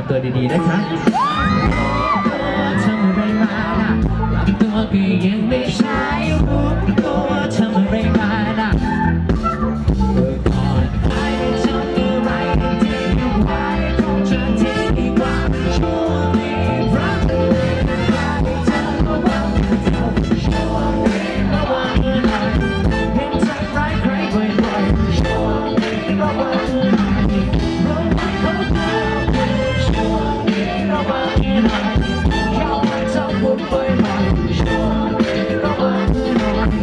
ตัวดีๆนะคะทำอะไรมาน่ะปรับตัวก็ยังไม่ใช่รู้ตัวทำอะไรมาน่ะก่อนใครทำอะไรที่ไม่ไหวคงจะทิ้งดีกว่าช่วงนี้รักใครเธอระวังช่วงนี้ระวังหน่อยเห็นใจร้ายใครบ่อยๆช่วงนี้ระวังหน่อยระวังเขาเดินช่วงนี้ระวังหน่อยเขาไม่ชอบพูดบ่อยๆช่วงนี้ระวังหน่อย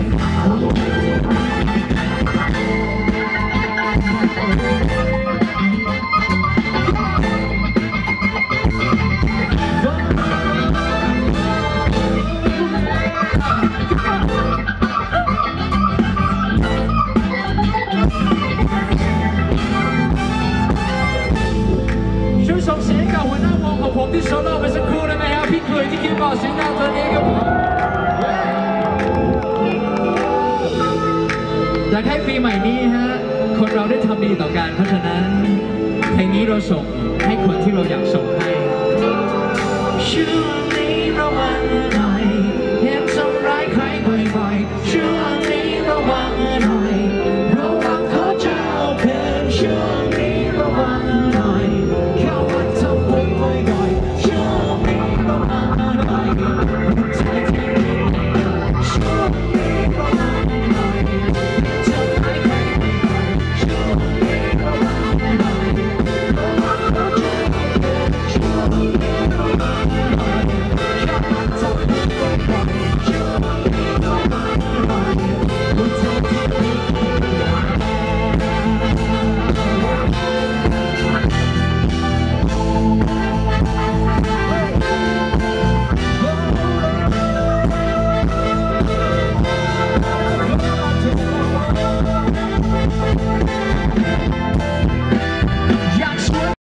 ช่วยส่งเสียงกับหัวหน้าวงของผมที่โซโล่ไปสักครู่ได้ไหมครับพี่เคยที่คิดบอกเสียงดังตอนนี้ครับผมอยากให้ปีใหม่นี้ฮะคนเราได้ทำดีต่อกันเพราะฉะนั้นเพลงนี้เราส่งให้คนที่เราอยากส่งให้ช่วงนี้ระวังหน่อยเห็นทำร้ายใครบ่อยๆช่วงนี้ระวังหน่อยระวังเขาจะเอาคืนช่วงนี้ระวังหน่อยเขาว่าทำบุญบ่อยๆช่วงนี้ระวังหน่อย